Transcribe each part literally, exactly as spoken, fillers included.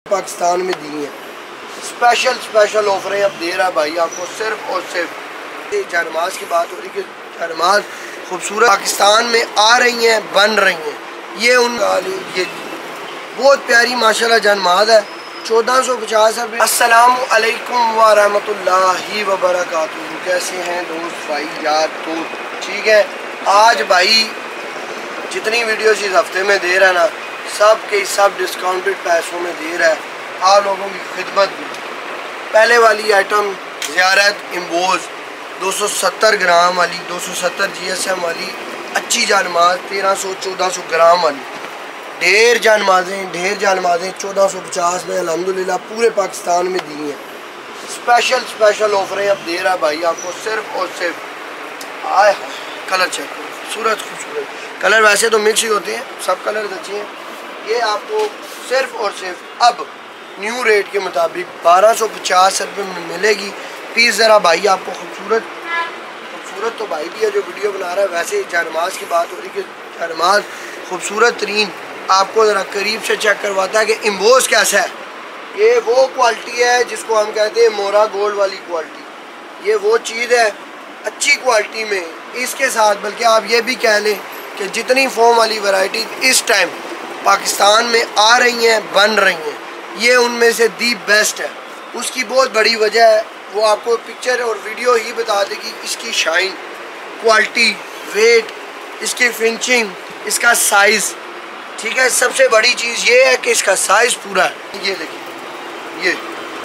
पाकिस्तान में दी हैं। Special special ऑफरें अब दे रहा है भाई आपको, सिर्फ और सिर्फ। जानमाज की बात हो रही कि जानमाज खूबसूरत पाकिस्तान में आ रही हैं, बन रही हैं। ये उन ये बहुत प्यारी माशाल्लाह जानमाज है, चौदह सौ पचास रुपये। अस्सलामु अलैकुम व रहमतुल्लाहि व बरकातुहू। कैसे हैं दोस्त भाई यार? तो ठीक है, आज भाई जितनी वीडियोस इस हफ्ते में दे रहा है ना, सब के सब डिस्काउंटेड पैसों में दे रहा है आप लोगों की खिदमत में। पहले वाली आइटम ज़ियारत इम्बोज दो सौ सत्तर ग्राम वाली, दो सौ सत्तर जी एस एम वाली अच्छी जानमाज, तेरह सौ चौदह सौ ग्राम वाली। ढेर जानमाजें ढेर जानमाजें चौदह सौ पचास में अल्हम्दुलिल्लाह पूरे पाकिस्तान में दी हैं। स्पेशल स्पेशल ऑफरें अब दे रहा है भाई आपको, सिर्फ और सिर्फ। आए कलर चेक करो, खूबसूरत खूबसूरत कलर। वैसे तो मिक्स ही होते हैं, सब कलर अच्छे हैं। ये आपको सिर्फ और सिर्फ अब न्यू रेट के मुताबिक बारह सौ पचास रुपये में मिलेगी पीस। ज़रा भाई आपको खूबसूरत खूबसूरत तो भाई भी है जो वीडियो बना रहा है। वैसे जानमाज की बात हो रही कि जानमाज खूबसूरत तरीन आपको ज़रा करीब से चेक करवाता है कि इम्बोज कैसा है। ये वो क्वालिटी है जिसको हम कहते हैं मोरा गोल्ड वाली क्वालिटी। ये वो चीज़ है अच्छी क्वालिटी में। इसके साथ बल्कि आप ये भी कह लें कि जितनी फोम वाली वैरायटी इस टाइम पाकिस्तान में आ रही हैं, बन रही हैं, ये उनमें से दी बेस्ट है। उसकी बहुत बड़ी वजह है, वो आपको पिक्चर और वीडियो ही बता देगी। इसकी शाइन, क्वालिटी, वेट, इसकी फिनिशिंग, इसका साइज़। ठीक है, सबसे बड़ी चीज़ ये है कि इसका साइज़ पूरा है। ये देखिए, ये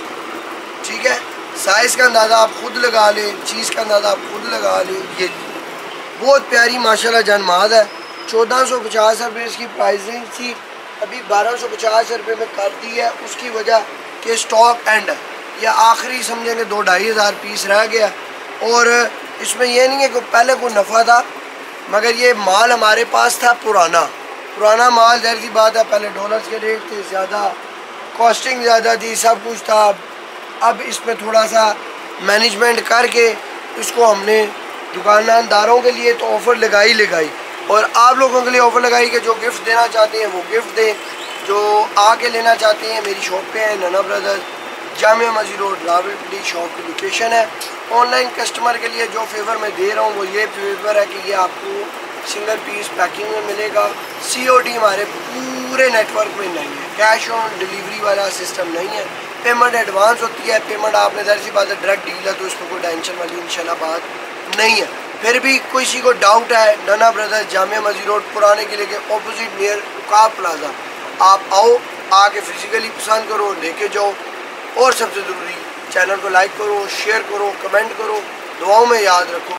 ठीक है, साइज़ का अंदाज़ा आप खुद लगा लें, चीज़ का अंदाज़ा आप खुद लगा लें। ये बहुत प्यारी माशाल्लाह जानमाज है। चौदह सौ पचास रुपये इसकी प्राइसिंग थी, अभी बारह सौ पचास रुपये में कर दी है। उसकी वजह कि स्टॉक एंड है, या आखिरी समझेंगे दो ढाई हज़ार पीस रह गया। और इसमें यह नहीं है कि पहले कोई नफ़ा था, मगर ये माल हमारे पास था पुराना पुराना माल। ज़ाहिर सी बात है, पहले डॉलर्स के रेट थे ज़्यादा, कॉस्टिंग ज़्यादा थी, सब कुछ था। अब इसमें थोड़ा सा मैनेजमेंट करके इसको हमने दुकानदारों के लिए तो ऑफ़र लगाई लगाई और आप लोगों के लिए ऑफ़र लगाई कि जो गिफ्ट देना चाहते हैं वो गिफ्ट दें, जो आके लेना चाहते हैं मेरी शॉप पे है नना brothers, Jamia Masjid road, Rawalpindi shop की लोकेशन है। ऑनलाइन कस्टमर के लिए जो फेवर मैं दे रहा हूँ वो ये फेवर है कि ये आपको सिंगल पीस पैकिंग में मिलेगा। सीओडी हमारे पूरे नेटवर्क में नहीं है, कैश ऑन डिलीवरी वाला सिस्टम नहीं है। पेमेंट एडवांस होती है, पेमेंट आपने ज़ाहिर सी बात है डायरेक्ट डील है तो इसमें कोई टेंशन वाली इंशाल्लाह बात नहीं है। फिर भी किसी को डाउट है, नना ब्रदर्स जामिया मस्जिद रोड पुराने किले के ऑपोजिट नियर उकाब प्लाजा, आप आओ, आके फिजिकली पसंद करो, लेके जाओ। और सबसे ज़रूरी, चैनल को लाइक करो, शेयर करो, कमेंट करो, दुआओं में याद रखो।